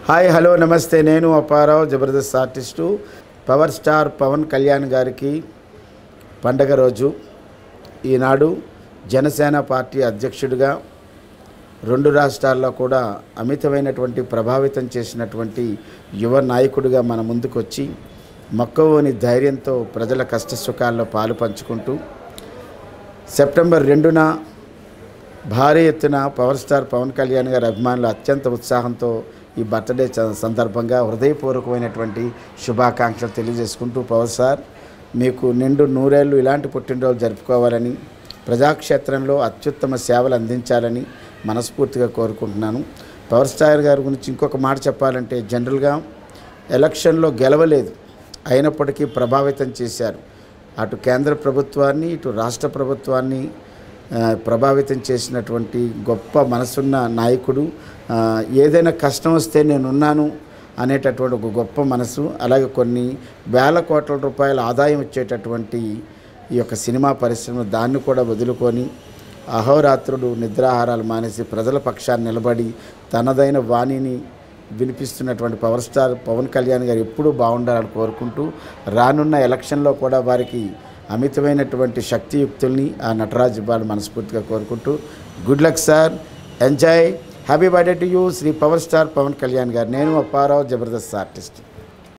Hi hello నమస్తే, నేను Apparao Jabardasth artist. Power star Pawan Kalyan గారికి పండగ రోజు ఈనాడు జనసేన పార్టీ అధ్యక్షుడిగా రెండు రాష్ట్రాల్లో కూడా అమితమైనటువంటి ప్రభావితం చేసినటువంటి యువ నాయకుడిగా మన ముందుకు వచ్చి మక్కువని ధైర్యంతో ప్రజల కష్టసుఖాల్లో పాలు పంచుకుంటూ సెప్టెంబర్ 2న భారీ ఎత్తున పవర్ స్టార్ పవన్ కళ్యాణ్ గారి అభిమానులు అత్యంత ఉత్సాహంతో ఈ బర్త్డే సందర్భంగా హృదయపూర్వకమైనటువంటి శుభాకాంక్షలు తెలియజేసుకుంటూ, పవర్ స్టార్ మీకు నిండు నూరేళ్ళు ఇలాంటి పుట్టినరోజు జరుపుకోవాలని, ప్రజాక్షేత్రంలో అత్యుత్తమ సేవలు అందించాలని మనస్ఫూర్తిగా కోరుకుంటున్నాను. పవర్ స్టార్ గారి గురించి ఇంకొక మాట చెప్పాలంటే, జనరల్గా ఎలక్షన్లో గెలవలేదు, అయినప్పటికీ ప్రభావితం చేశారు. అటు కేంద్ర ప్రభుత్వాన్ని ఇటు రాష్ట్ర ప్రభుత్వాన్ని ప్రభావితం చేసినటువంటి గొప్ప మనసున్న నాయకుడు. ఏదైనా కష్టం వస్తే నేనున్నాను అనేటటువంటి ఒక గొప్ప మనసు, అలాగే కొన్ని వేల కోట్ల రూపాయల ఆదాయం వచ్చేటటువంటి ఈ యొక్క సినిమా పరిశ్రమ దాన్ని కూడా వదులుకొని అహోరాత్రులు నిద్రాహారాలు మానేసి ప్రజల పక్షాన్ని నిలబడి తనదైన వాణిని వినిపిస్తున్నటువంటి పవర్ స్టార్ పవన్ కళ్యాణ్ గారు ఎప్పుడూ బాగుండాలని కోరుకుంటూ, రానున్న ఎలక్షన్లో కూడా వారికి అమితమైనటువంటి శక్తియుక్తుల్ని ఆ నటరాజ్ ఇవ్వాలని మనస్ఫూర్తిగా కోరుకుంటూ, good luck sir, enjoy, happy birthday to you Shri power star Pawan Kalyan గారు. నేను అప్పారావు జబర్దస్త్ ఆర్టిస్ట్.